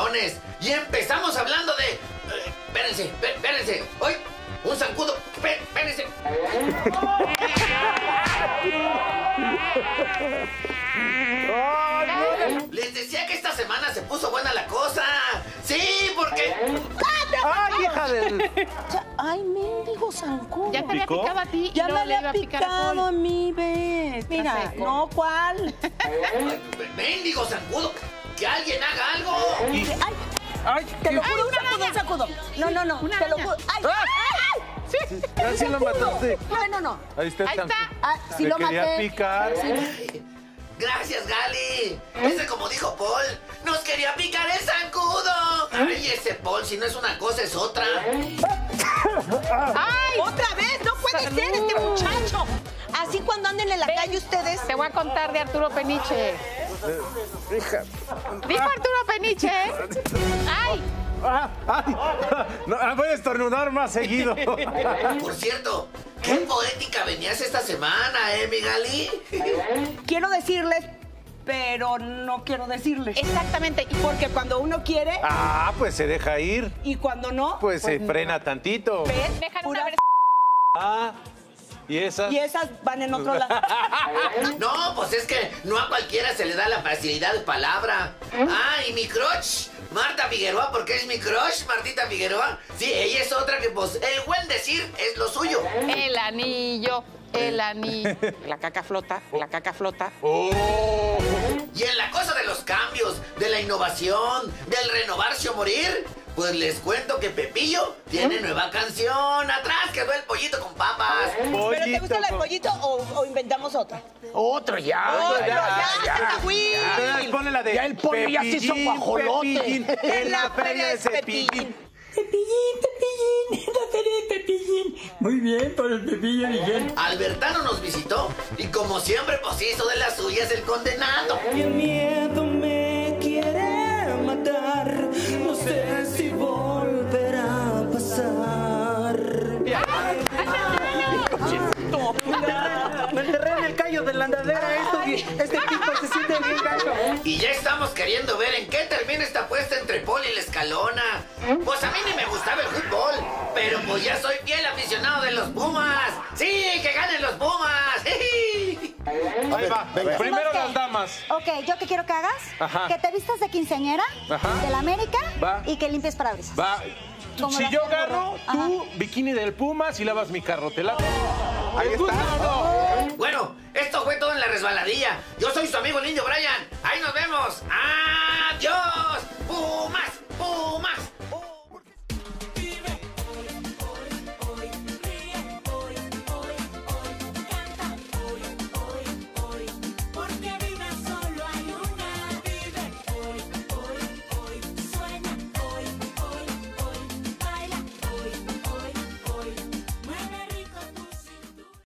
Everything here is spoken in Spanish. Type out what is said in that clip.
pantalones. Y empezamos hablando de... espérense. ¡Ay! Un zancudo. Espérense. Les decía que esta semana se puso buena la cosa. Sí, porque... ¡Ay, hija de...! Ay, mendigo zancudo. Ya te había picado a ti y Ya me luego le iba había a picar a picado Paul. a mí, ¿ves? Mira, seco. no, ¿cuál? Mendigo zancudo. Que alguien haga algo. Ay, ¡Ay, te lo juro, una un sacudo. No, Una te lo araña. juro. ¡Ay! ¡Ay! Así lo mataste. No. Ahí está. Ahí está. Ah, sí Me lo quería maté. picar. Gracias, Gali. Ese, como dijo Paul, nos quería picar el zancudo. Ay, ese Paul, si no es una cosa, es otra. ¡Ay! ¡Otra vez! ¡No puede ser este muchacho! Así cuando anden en la calle ustedes... Te voy a contar de Arturo Peniche. Hija. Dijo Arturo Peniche. ¡Ay! ¡Ay! No, voy a estornudar más seguido. Por cierto, qué poética venías esta semana, mi Gali. Quiero decirles, pero no quiero decirles. Exactamente. Y Porque cuando uno quiere Pues se deja ir. y cuando no... Pues se frena tantito. ¿ves? dejan Pura una ¿Y esas? Y esas van en otro lado. No, pues es que no a cualquiera se le da la facilidad de palabra. Ah, y mi crush, Marta Figueroa, porque es mi crush, Martita Figueroa. Sí, ella es otra que, pues, el buen decir es lo suyo. El anillo. La caca flota. ¡Oh! Y en la cosa de los cambios, de la innovación, del renovarse o morir, pues les cuento que Pepillo tiene nueva canción. Atrás quedó el pollito con papas. ¿Pero te gusta la del pollito o inventamos otra? Otro ya. Ponle la de... Ya el pollo ya se hizo Pepillín, guajolote. Pepillín, en la feria de Cepillín. Pepillín, la feria de Pepillín. Muy bien, por el Pepillo Miguel. Albertano nos visitó y como siempre, pues hizo de las suyas el condenado. Y el miedo me quiere matar. No sé si volverá a pasar. Me enterré en el callo de la andadera. Este tipo se siente bien gacho. Y ya estamos queriendo ver en qué termina esta apuesta entre Paul y la Escalona. Pues a mí ni me gustaba el fútbol, pero pues ya soy fiel aficionado de los Pumas. ¡Sí, que ganen los Pumas! Ahí va. Primero las damas. Ok, ¿yo qué quiero que hagas? Ajá. Que te vistas de quinceañera, Ajá. de la América, Va. y que limpies parabrisas. Va. Como Si lo yo hacía el gano, burro. tú, bikini del Pumas y lavas mi carro. ¿Te lavo? Ahí está. Bueno, esto fue todo en la resbaladilla. Yo soy su amigo el Indio Brian.